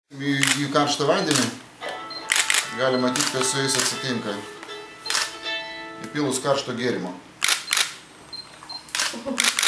Į karštą vandenį gali matyti, kas su jais atsitinka. Įpilus karšto gėrimo.